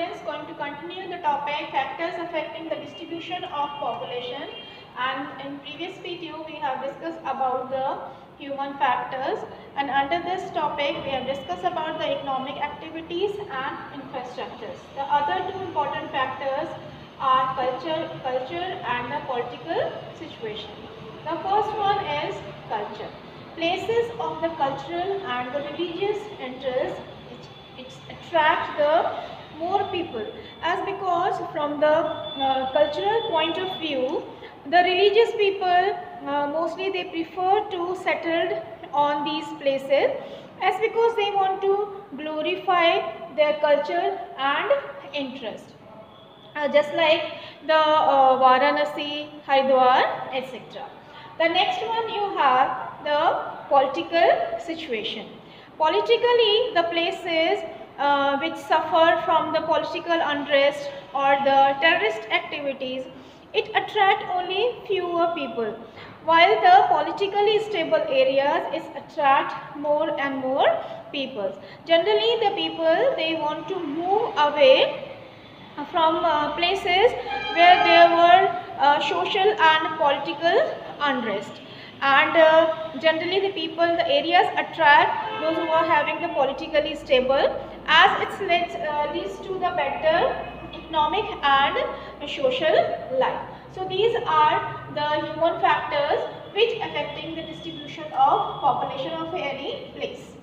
students, going to continue the topic factors affecting the distribution of population, and in previous video we have discussed about the human factors, and under this topic we have discussed about the economic activities and infrastructures. The other two important factors are culture and the political situation. The first one is culture. Places of the cultural and the religious interest, it attracts the more people, as because from the cultural point of view, the religious people mostly they prefer to settle on these places, as because they want to glorify their culture and interest. Just like the Varanasi, Haridwar, etc. The next one you have the political situation. Politically, the places which suffer from the political unrest or the terrorist activities, it attract only fewer people, while the politically stable areas is attract more and more people. Generally, the people they want to move away from places where there were social and political unrest, and generally the people, the areas attract those who are having the politically stable, as it leads to the better economic and social life. So these are the human factors which affecting the distribution of population of any place.